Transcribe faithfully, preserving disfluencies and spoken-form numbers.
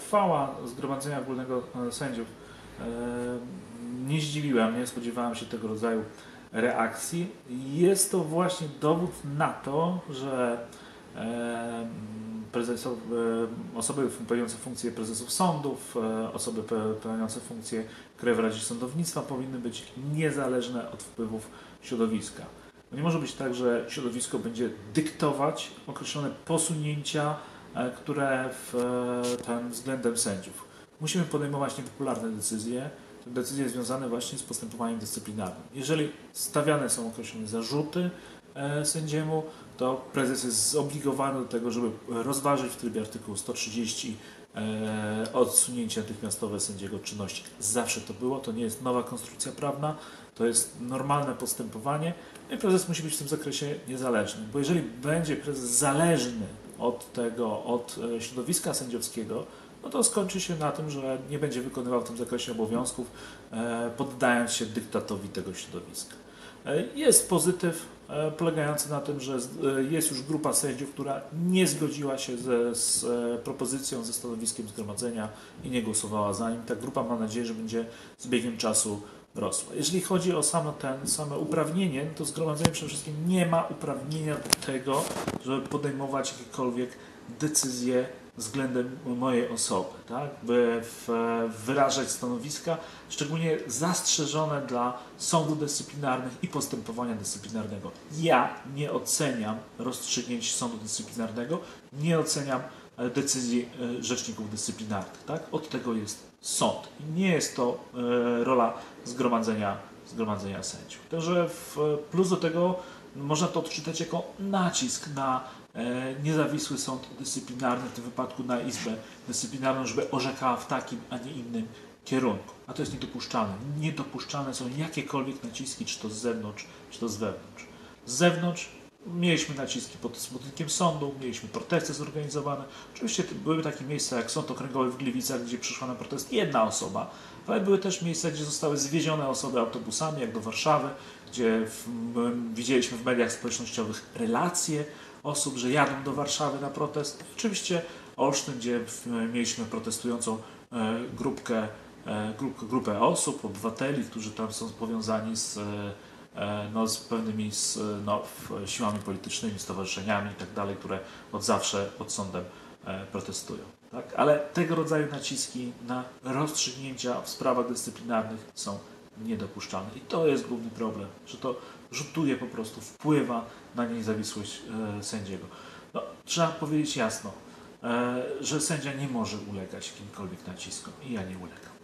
uchwała Zgromadzenia Ogólnego Sędziów nie zdziwiła mnie, spodziewałem się tego rodzaju reakcji. Jest to właśnie dowód na to, że prezesów, osoby pełniące funkcje prezesów sądów, osoby pełniące funkcje Krajowej Rady Sądownictwa powinny być niezależne od wpływów środowiska. Nie może być tak, że środowisko będzie dyktować określone posunięcia, które w tym względem sędziów. Musimy podejmować niepopularne decyzje, decyzje związane właśnie z postępowaniem dyscyplinarnym. Jeżeli stawiane są określone zarzuty sędziemu, to prezes jest zobligowany do tego, żeby rozważyć w trybie artykułu sto trzydzieści e, odsunięcie natychmiastowe sędziego od czynności. Zawsze to było, to nie jest nowa konstrukcja prawna, to jest normalne postępowanie i prezes musi być w tym zakresie niezależny, bo jeżeli będzie prezes zależny od tego, od środowiska sędziowskiego, no to skończy się na tym, że nie będzie wykonywał w tym zakresie obowiązków, e, poddając się dyktatowi tego środowiska. E, jest pozytyw polegający na tym, że jest już grupa sędziów, która nie zgodziła się ze, z propozycją, ze stanowiskiem zgromadzenia i nie głosowała za nim. Ta grupa, mam nadzieję, że będzie z biegiem czasu rosła. Jeżeli chodzi o samo, ten, same uprawnienie, to zgromadzenie przede wszystkim nie ma uprawnienia do tego, żeby podejmować jakiekolwiek decyzje względem mojej osoby, tak? By w, wyrażać stanowiska, szczególnie zastrzeżone dla sądu dyscyplinarnych i postępowania dyscyplinarnego. Ja nie oceniam rozstrzygnięć sądu dyscyplinarnego, nie oceniam decyzji rzeczników dyscyplinarnych. Tak? Od tego jest sąd. I nie jest to e, rola zgromadzenia, zgromadzenia sędziów. Także w plus do tego można to odczytać jako nacisk na niezawisły sąd dyscyplinarny, w tym wypadku na Izbę Dyscyplinarną, żeby orzekała w takim, a nie innym kierunku. A to jest niedopuszczalne. Niedopuszczalne są jakiekolwiek naciski, czy to z zewnątrz, czy to z wewnątrz. Z zewnątrz mieliśmy naciski pod budynkiem sądu, mieliśmy protesty zorganizowane. Oczywiście były takie miejsca jak Sąd Okręgowy w Gliwicach, gdzie przyszła na protest jedna osoba, ale były też miejsca, gdzie zostały zwiezione osoby autobusami, jak do Warszawy, gdzie w, widzieliśmy w mediach społecznościowych relacje osób, że jadą do Warszawy na protest. Oczywiście Olsztyn, gdzie mieliśmy protestującą grupkę, grupę osób, obywateli, którzy tam są powiązani z, no, z pewnymi z, no, siłami politycznymi, stowarzyszeniami i tak dalej, które od zawsze pod sądem protestują. Tak? Ale tego rodzaju naciski na rozstrzygnięcia w sprawach dyscyplinarnych są niedopuszczalne. I to jest główny problem, że to rzutuje po prostu, wpływa na niezawisłość e, sędziego. No, trzeba powiedzieć jasno, e, że sędzia nie może ulegać jakimkolwiek naciskom i ja nie ulegam.